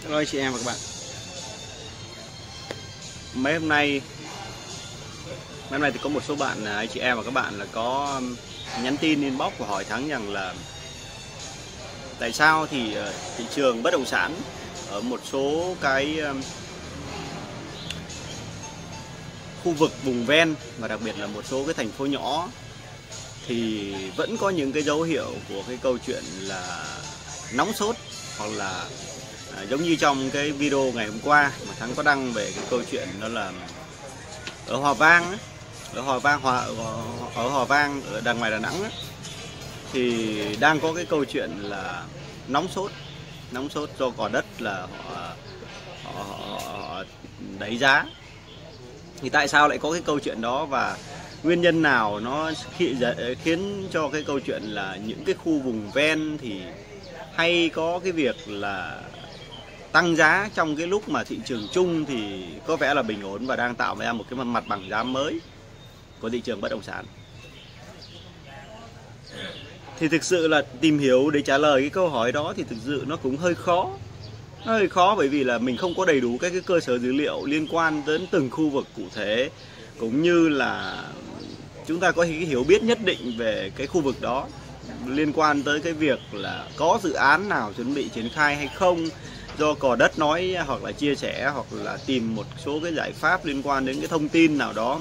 Hello anh chị em và các bạn. Mấy hôm nay thì có một số bạn anh chị em và các bạn là có nhắn tin inbox và hỏi Thắng rằng là tại sao thì thị trường bất động sản ở một số cái khu vực vùng ven và đặc biệt là một số cái thành phố nhỏ thì vẫn có những cái dấu hiệu của cái câu chuyện là nóng sốt, hoặc là giống như trong cái video ngày hôm qua mà Thắng có đăng về cái câu chuyện đó là ở Hòa Vang ở đằng ngoài Đà Nẵng thì đang có cái câu chuyện là nóng sốt do cò đất là họ đẩy giá. Thì tại sao lại có cái câu chuyện đó và nguyên nhân nào nó khiến cho cái câu chuyện là những cái khu vùng ven thì hay có cái việc là tăng giá trong cái lúc mà thị trường chung thì có vẻ là bình ổn và đang tạo ra một cái mặt bằng giá mới của thị trường bất động sản. Thì thực sự là tìm hiểu để trả lời cái câu hỏi đó thì thực sự nó cũng hơi khó, bởi vì là mình không có đầy đủ các cái cơ sở dữ liệu liên quan đến từng khu vực cụ thể, cũng như là chúng ta có cái hiểu biết nhất định về cái khu vực đó liên quan tới cái việc là có dự án nào chuẩn bị triển khai hay không, do cò đất nói hoặc là chia sẻ, hoặc là tìm một số cái giải pháp liên quan đến cái thông tin nào đó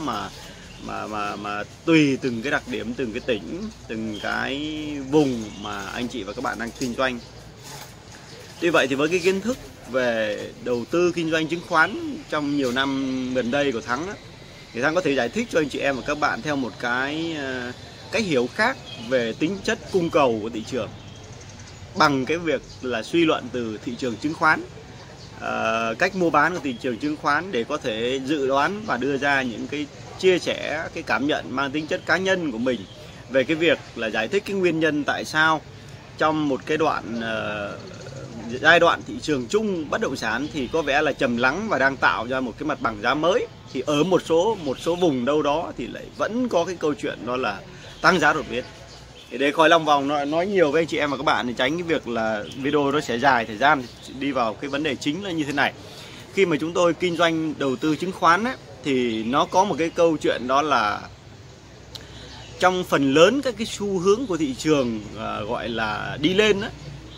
mà tùy từng cái đặc điểm, từng cái tỉnh, từng cái vùng mà anh chị và các bạn đang kinh doanh. Tuy vậy thì với cái kiến thức về đầu tư kinh doanh chứng khoán trong nhiều năm gần đây của Thắng á, thì Thắng có thể giải thích cho anh chị em và các bạn theo một cái cách hiểu khác về tính chất cung cầu của thị trường bằng cái việc là suy luận từ thị trường chứng khoán, cách mua bán của thị trường chứng khoán để có thể dự đoán và đưa ra những cái chia sẻ cái cảm nhận mang tính chất cá nhân của mình về cái việc là giải thích cái nguyên nhân tại sao trong một cái giai đoạn thị trường chung bất động sản thì có vẻ là trầm lắng và đang tạo ra một cái mặt bằng giá mới, thì ở một số vùng đâu đó thì lại vẫn có cái câu chuyện đó là tăng giá đột biến. Thì để khỏi lòng vòng nói nhiều với anh chị em và các bạn thì tránh cái việc là video nó sẽ dài thời gian, đi vào cái vấn đề chính là như thế này. Khi mà chúng tôi kinh doanh đầu tư chứng khoán ấy, thì nó có một cái câu chuyện đó là trong phần lớn các cái xu hướng của thị trường gọi là đi lên ấy,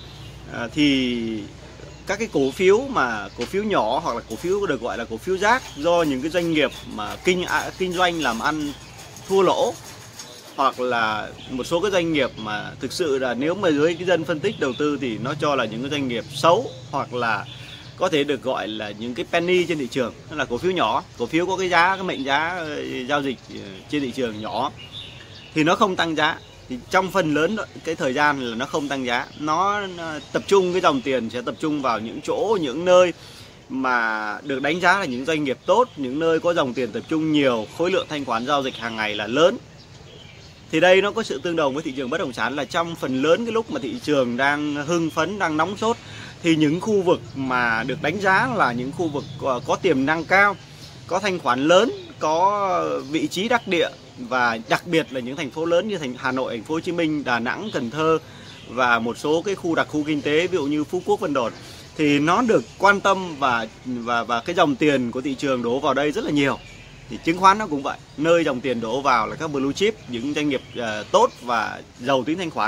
thì các cái cổ phiếu nhỏ hoặc là cổ phiếu được gọi là cổ phiếu rác, do những cái doanh nghiệp mà kinh doanh làm ăn thua lỗ, hoặc là một số cái doanh nghiệp mà thực sự là nếu mà dưới cái dân phân tích đầu tư thì nó cho là những cái doanh nghiệp xấu, hoặc là có thể được gọi là những cái penny trên thị trường, tức là cổ phiếu nhỏ, cổ phiếu có cái mệnh giá giao dịch trên thị trường nhỏ thì nó không tăng giá. Thì trong phần lớn cái thời gian là nó không tăng giá, nó tập trung cái dòng tiền sẽ tập trung vào những nơi mà được đánh giá là những doanh nghiệp tốt, những nơi có dòng tiền tập trung nhiều, khối lượng thanh khoản giao dịch hàng ngày là lớn. Thì đây nó có sự tương đồng với thị trường bất động sản là trong phần lớn cái lúc mà thị trường đang hưng phấn, đang nóng sốt thì những khu vực mà được đánh giá là những khu vực có tiềm năng cao, có thanh khoản lớn, có vị trí đắc địa, và đặc biệt là những thành phố lớn như Hà Nội, thành phố Hồ Chí Minh, Đà Nẵng, Cần Thơ và một số cái khu đặc khu kinh tế ví dụ như Phú Quốc, Vân Đồn, thì nó được quan tâm và cái dòng tiền của thị trường đổ vào đây rất là nhiều. Thì chứng khoán nó cũng vậy, nơi dòng tiền đổ vào là các blue chip, những doanh nghiệp tốt và giàu tính thanh khoản.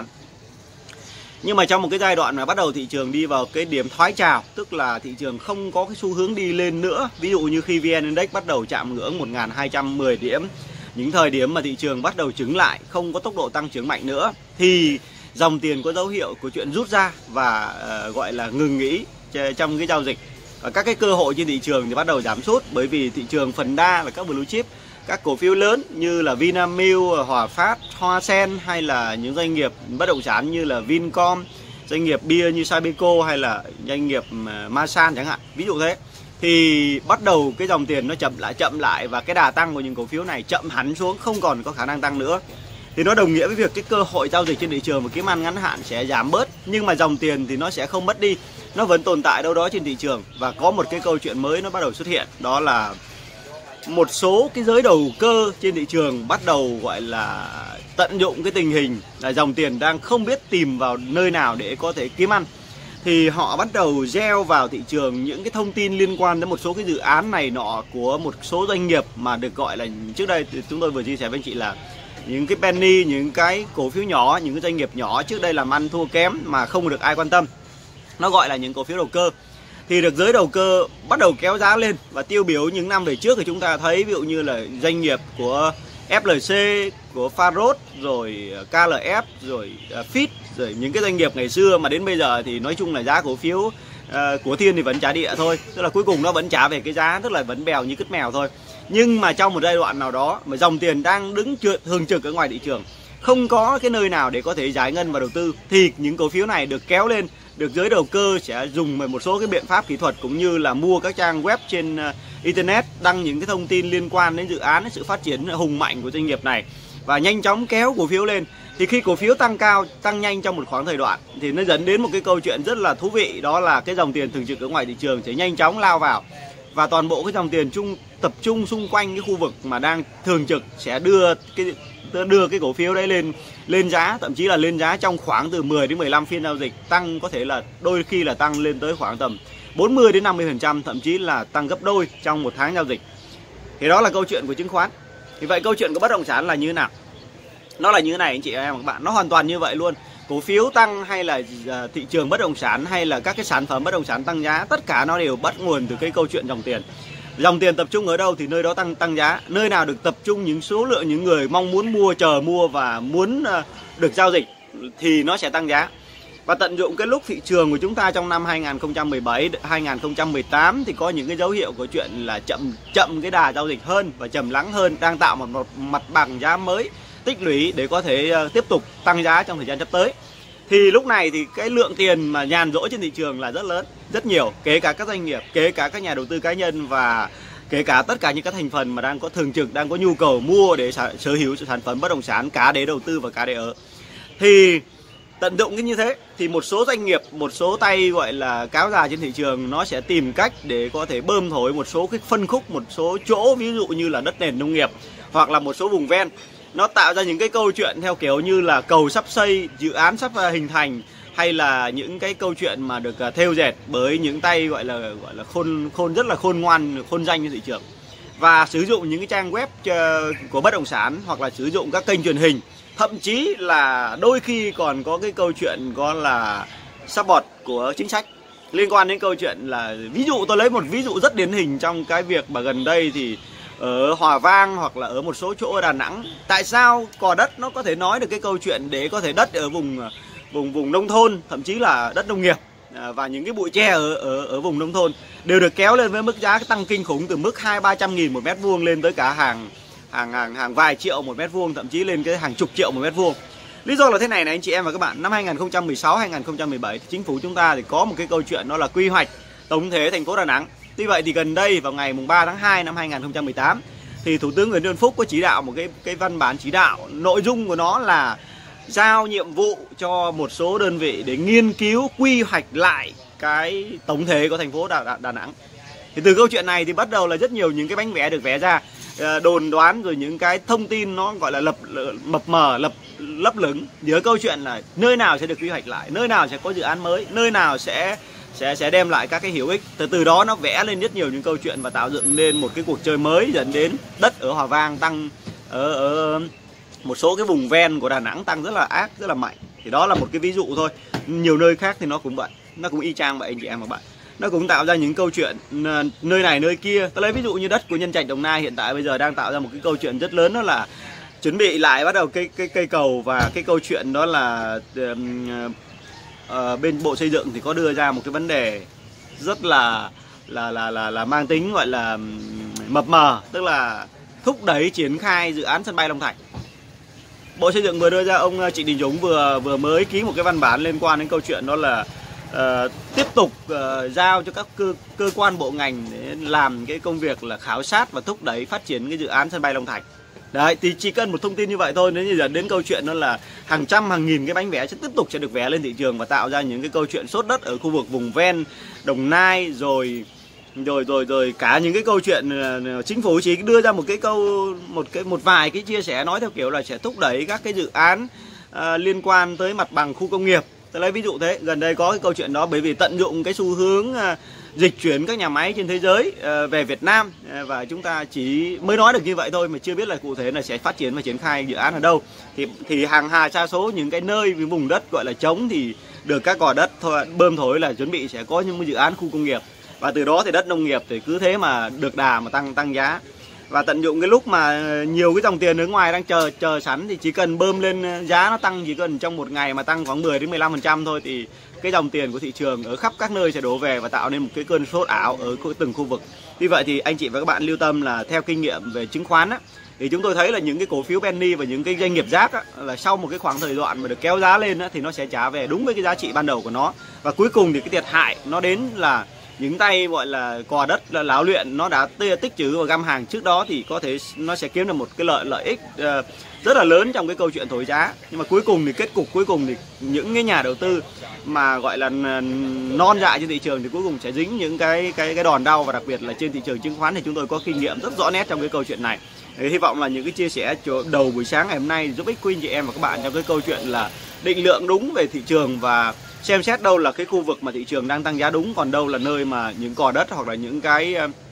Nhưng mà trong một cái giai đoạn mà bắt đầu thị trường đi vào cái điểm thoái trào, tức là thị trường không có cái xu hướng đi lên nữa, ví dụ như khi VN Index bắt đầu chạm ngưỡng 1210 điểm, những thời điểm mà thị trường bắt đầu chững lại, không có tốc độ tăng trưởng mạnh nữa, thì dòng tiền có dấu hiệu của chuyện rút ra và gọi là ngừng nghỉ trong cái giao dịch. Các cái cơ hội trên thị trường thì bắt đầu giảm sút, bởi vì thị trường phần đa là các blue chip, các cổ phiếu lớn như là Vinamilk, Hòa Phát, Hoa Sen, hay là những doanh nghiệp bất động sản như là Vincom, doanh nghiệp bia như Sabeco, hay là doanh nghiệp Masan chẳng hạn, ví dụ thế. Thì bắt đầu cái dòng tiền nó chậm lại và cái đà tăng của những cổ phiếu này chậm hẳn xuống, không còn có khả năng tăng nữa. Thì nó đồng nghĩa với việc cái cơ hội giao dịch trên thị trường và kiếm ăn ngắn hạn sẽ giảm bớt, nhưng mà dòng tiền thì nó sẽ không mất đi, nó vẫn tồn tại đâu đó trên thị trường. Và có một cái câu chuyện mới nó bắt đầu xuất hiện, đó là một số cái giới đầu cơ trên thị trường bắt đầu gọi là tận dụng cái tình hình là dòng tiền đang không biết tìm vào nơi nào để có thể kiếm ăn, thì họ bắt đầu gieo vào thị trường những cái thông tin liên quan đến một số cái dự án này nọ của một số doanh nghiệp mà được gọi là, trước đây chúng tôi vừa chia sẻ với anh chị là những cái penny, những cái cổ phiếu nhỏ, những cái doanh nghiệp nhỏ trước đây làm ăn thua kém mà không được ai quan tâm, nó gọi là những cổ phiếu đầu cơ, thì được giới đầu cơ bắt đầu kéo giá lên. Và tiêu biểu những năm về trước thì chúng ta thấy ví dụ như là doanh nghiệp của FLC, của Pharos, rồi KLF, rồi Fit, rồi những cái doanh nghiệp ngày xưa mà đến bây giờ thì nói chung là giá cổ phiếu của Thiên thì vẫn trả địa thôi, tức là cuối cùng nó vẫn trả về cái giá, tức là vẫn bèo như cứt mèo thôi. Nhưng mà trong một giai đoạn nào đó mà dòng tiền đang đứng thường trực ở ngoài thị trường, không có cái nơi nào để có thể giải ngân và đầu tư, thì những cổ phiếu này được kéo lên, được giới đầu cơ sẽ dùng một số cái biện pháp kỹ thuật cũng như là mua các trang web trên internet, đăng những cái thông tin liên quan đến dự án, sự phát triển hùng mạnh của doanh nghiệp này và nhanh chóng kéo cổ phiếu lên. Thì khi cổ phiếu tăng cao, tăng nhanh trong một khoảng thời đoạn thì nó dẫn đến một cái câu chuyện rất là thú vị, đó là cái dòng tiền thường trực ở ngoài thị trường sẽ nhanh chóng lao vào, và toàn bộ cái dòng tiền tập trung xung quanh cái khu vực mà đang thường trực sẽ đưa cái cổ phiếu đấy lên giá, thậm chí là lên giá trong khoảng từ 10 đến 15 phiên giao dịch, tăng có thể là đôi khi là tăng lên tới khoảng tầm 40 đến 50%, thậm chí là tăng gấp đôi trong một tháng giao dịch. Thì đó là câu chuyện của chứng khoán. Thì vậy câu chuyện của bất động sản là như thế nào? Nó là như thế này anh chị em và các bạn, nó hoàn toàn như vậy luôn. Cổ phiếu tăng hay là thị trường bất động sản hay là các cái sản phẩm bất động sản tăng giá, tất cả nó đều bắt nguồn từ cái câu chuyện dòng tiền. Dòng tiền tập trung ở đâu thì nơi đó tăng giá. Nơi nào được tập trung những số lượng những người mong muốn mua, chờ mua và muốn được giao dịch thì nó sẽ tăng giá. Và tận dụng cái lúc thị trường của chúng ta trong năm 2017, 2018 thì có những cái dấu hiệu của chuyện là chậm cái đà giao dịch hơn và trầm lắng hơn, đang tạo một mặt bằng giá mới tích lũy để có thể tiếp tục tăng giá trong thời gian sắp tới. Thì lúc này thì cái lượng tiền mà nhàn rỗi trên thị trường là rất lớn, rất nhiều, kể cả các doanh nghiệp, kể cả các nhà đầu tư cá nhân và kể cả tất cả những các thành phần mà đang có thường trực, đang có nhu cầu mua để sở hữu sản phẩm bất động sản, cả để đầu tư và cả để ở. Thì tận dụng cái như thế thì một số doanh nghiệp, một số tay gọi là cáo già trên thị trường nó sẽ tìm cách để có thể bơm thổi một số cái phân khúc, một số chỗ ví dụ như là đất nền nông nghiệp hoặc là một số vùng ven. Nó tạo ra những cái câu chuyện theo kiểu như là cầu sắp xây, dự án sắp hình thành, hay là những cái câu chuyện mà được thêu dệt bởi những tay gọi là khôn rất là khôn ngoan, khôn danh trên thị trường, và sử dụng những cái trang web của bất động sản hoặc là sử dụng các kênh truyền hình, thậm chí là đôi khi còn có cái câu chuyện có là support của chính sách liên quan đến câu chuyện là, ví dụ tôi lấy một ví dụ rất điển hình trong cái việc mà gần đây thì ở Hòa Vang hoặc là ở một số chỗ ở Đà Nẵng, tại sao cò đất nó có thể nói được cái câu chuyện để có thể đất ở vùng nông thôn, thậm chí là đất nông nghiệp và những cái bụi tre ở vùng nông thôn đều được kéo lên với mức giá tăng kinh khủng từ mức 200-300 nghìn một mét vuông lên tới cả hàng vài triệu một mét vuông, thậm chí lên cái hàng chục triệu một mét vuông. Lý do là thế này anh chị em và các bạn, năm 2016 2017 thì chính phủ chúng ta thì có một cái câu chuyện đó là quy hoạch tổng thể thành phố Đà Nẵng. Tuy vậy thì gần đây vào ngày 3 tháng 2 năm 2018 thì Thủ tướng Nguyễn Xuân Phúc có chỉ đạo một cái văn bản chỉ đạo, nội dung của nó là giao nhiệm vụ cho một số đơn vị để nghiên cứu quy hoạch lại cái tổng thể của thành phố Đà Nẵng. Thì từ câu chuyện này thì bắt đầu là rất nhiều những cái bánh vẽ được vẽ ra, đồn đoán rồi những cái thông tin nó gọi là mập mờ, lấp lửng giữa câu chuyện là nơi nào sẽ được quy hoạch lại, nơi nào sẽ có dự án mới, nơi nào sẽ đem lại các cái hữu ích. Từ đó nó vẽ lên rất nhiều những câu chuyện và tạo dựng lên một cái cuộc chơi mới, dẫn đến đất ở Hòa Vang tăng, ở một số cái vùng ven của Đà Nẵng tăng rất là ác, rất là mạnh. Thì đó là một cái ví dụ thôi. Nhiều nơi khác thì nó cũng vậy, nó cũng y chang vậy anh chị em và bạn. Nó cũng tạo ra những câu chuyện nơi này nơi kia. Tôi lấy ví dụ như đất của Nhân Trạch Đồng Nai hiện tại bây giờ đang tạo ra một cái câu chuyện rất lớn, đó là chuẩn bị lại bắt đầu cây cầu, và cái câu chuyện đó là bên Bộ Xây dựng thì có đưa ra một cái vấn đề rất là mang tính gọi là mập mờ, tức là thúc đẩy triển khai dự án sân bay Long Thành. Bộ Xây dựng vừa đưa ra, ông Trịnh Đình Dũng vừa mới ký một cái văn bản liên quan đến câu chuyện đó là tiếp tục giao cho các cơ quan bộ ngành để làm cái công việc là khảo sát và thúc đẩy phát triển cái dự án sân bay Long Thành. Đấy, thì chỉ cần một thông tin như vậy thôi, nếu như dẫn đến câu chuyện đó là hàng trăm hàng nghìn cái bánh vẽ sẽ tiếp tục được vẽ lên thị trường và tạo ra những cái câu chuyện sốt đất ở khu vực vùng ven Đồng Nai, rồi cả những cái câu chuyện chính phủ chỉ đưa ra một vài cái chia sẻ nói theo kiểu là sẽ thúc đẩy các cái dự án liên quan tới mặt bằng khu công nghiệp, Tôi lấy ví dụ thế, gần đây có cái câu chuyện đó, bởi vì tận dụng cái xu hướng dịch chuyển các nhà máy trên thế giới về Việt Nam, và chúng ta chỉ mới nói được như vậy thôi mà chưa biết là cụ thể là sẽ phát triển và triển khai dự án ở đâu. Thì hàng hà sa số những cái nơi vùng đất gọi là trống thì được các cò đất bơm thổi là chuẩn bị sẽ có những dự án khu công nghiệp, và từ đó thì đất nông nghiệp thì cứ thế mà được đà mà tăng giá. Và tận dụng cái lúc mà nhiều cái dòng tiền ở ngoài đang chờ sẵn thì chỉ cần bơm lên, giá nó tăng chỉ cần trong một ngày mà tăng khoảng 10 đến 15% thôi, thì cái dòng tiền của thị trường ở khắp các nơi sẽ đổ về và tạo nên một cái cơn sốt ảo ở từng khu vực. Vì vậy thì anh chị và các bạn lưu tâm là theo kinh nghiệm về chứng khoán á, thì chúng tôi thấy là những cái cổ phiếu penny và những cái doanh nghiệp rác á, là sau một cái khoảng thời đoạn mà được kéo giá lên á, thì nó sẽ trả về đúng với cái giá trị ban đầu của nó, và cuối cùng thì cái thiệt hại nó đến là những tay gọi là cò đất là lão luyện, nó đã tích trữ và găm hàng trước đó thì có thể nó sẽ kiếm được một cái lợi ích rất là lớn trong cái câu chuyện thổi giá. Nhưng mà cuối cùng thì kết cục cuối cùng thì những cái nhà đầu tư mà gọi là non dại trên thị trường thì cuối cùng sẽ dính những cái đòn đau, và đặc biệt là trên thị trường chứng khoán thì chúng tôi có kinh nghiệm rất rõ nét trong cái câu chuyện này. Thì hy vọng là những cái chia sẻ đầu buổi sáng ngày hôm nay giúp ích quý anh chị em và các bạn trong cái câu chuyện là định lượng đúng về thị trường và xem xét đâu là cái khu vực mà thị trường đang tăng giá đúng, còn đâu là nơi mà những cò đất hoặc là những cái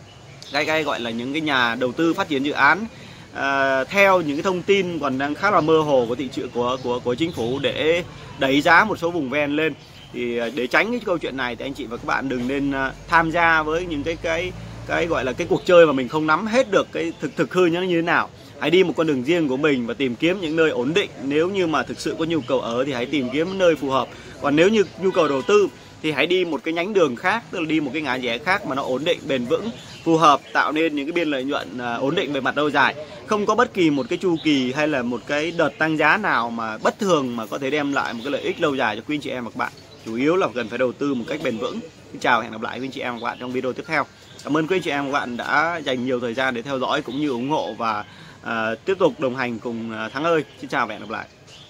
gọi là những cái nhà đầu tư phát triển dự án theo những cái thông tin còn đang khá là mơ hồ của thị trường của chính phủ để đẩy giá một số vùng ven lên. Thì để tránh cái câu chuyện này thì anh chị và các bạn đừng nên tham gia với những cái gọi là cái cuộc chơi mà mình không nắm hết được cái thực hư nó như thế nào. Hãy đi một con đường riêng của mình và tìm kiếm những nơi ổn định. Nếu như mà thực sự có nhu cầu ở thì hãy tìm kiếm nơi phù hợp. Còn nếu như nhu cầu đầu tư thì hãy đi một cái nhánh đường khác, tức là đi một cái ngã rẽ khác mà nó ổn định, bền vững, phù hợp, tạo nên những cái biên lợi nhuận ổn định về mặt lâu dài. Không có bất kỳ một cái chu kỳ hay là một cái đợt tăng giá nào mà bất thường mà có thể đem lại một cái lợi ích lâu dài cho quý anh chị em và các bạn. Chủ yếu là cần phải đầu tư một cách bền vững. Xin chào và hẹn gặp lại quý anh chị em và các bạn trong video tiếp theo. Cảm ơn quý anh chị em và các bạn đã dành nhiều thời gian để theo dõi cũng như ủng hộ và tiếp tục đồng hành cùng Thắng ơi. Xin chào và hẹn gặp lại.